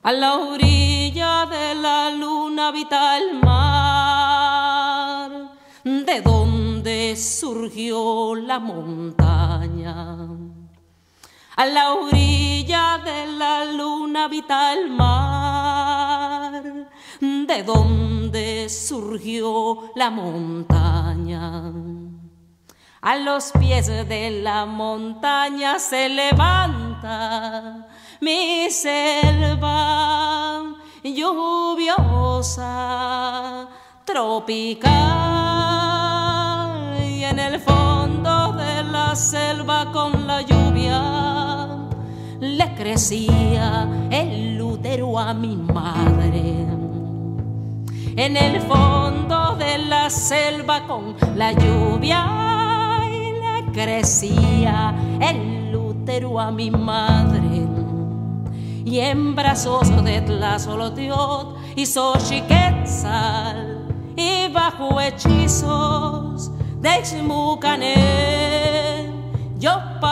A la orilla de la luna habita el mar, de donde surgió la montaña. A la orilla de la luna habita el mar, de donde surgió la montaña. A los pies de la montaña se levanta mi selva lluviosa, tropical, y en el fondo de la selva con la lluvia le crecía el útero a mi madre. En el fondo de la selva con la lluvia le crecía el útero a mi madre. Y en brazos de Tlazolteotl y Xochiquetzal y bajo hechizos de Ixmucané yo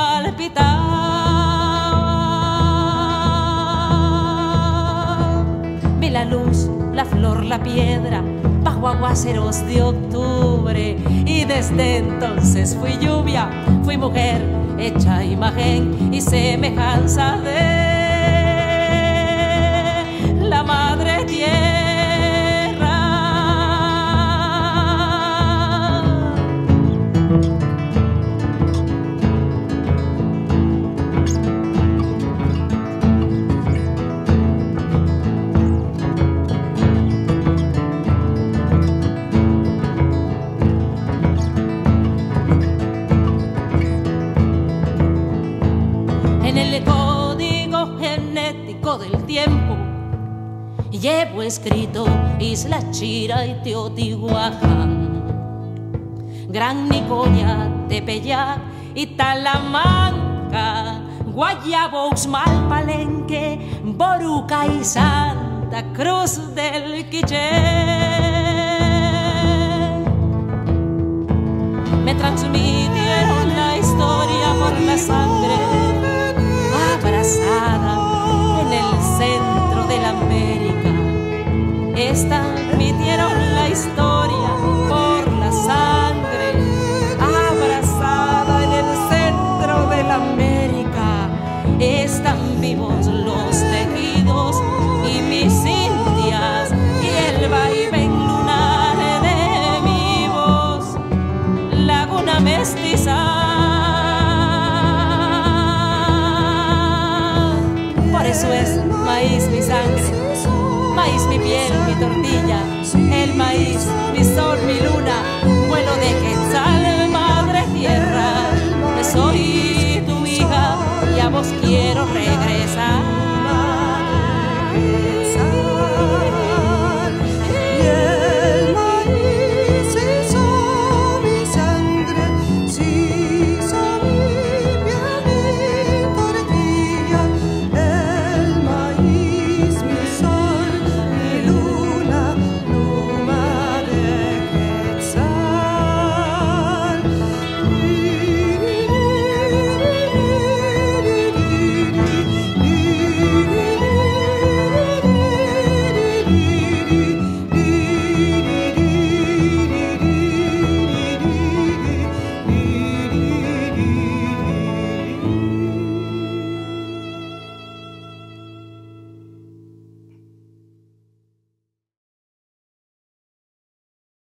palpitaba. Vi la luz, la flor, la piedra bajo aguaceros de octubre, y desde entonces fui lluvia, fui mujer hecha imagen y semejanza de la madre tierra. En el código genético del tiempo llevo escrito Isla Chira y Teotihuacán, Gran Nicoya, Tepeyac y Talamanca, Guayabo, Uxmal, Palenque, Boruca y Santa Cruz del Quiché. Me transmitieron la historia por la sangre, abrazada en el centro de la América. Transmitieron la historia por la sangre, abrazada en el centro de la América. Están vivos los tejidos y mis indias y el vaivén lunar de mi voz, laguna mestiza. Por eso es maíz mi sangre, maíz mi piel, mi tortilla, el maíz, mi sol, mi luna, vuelo de Quetzal.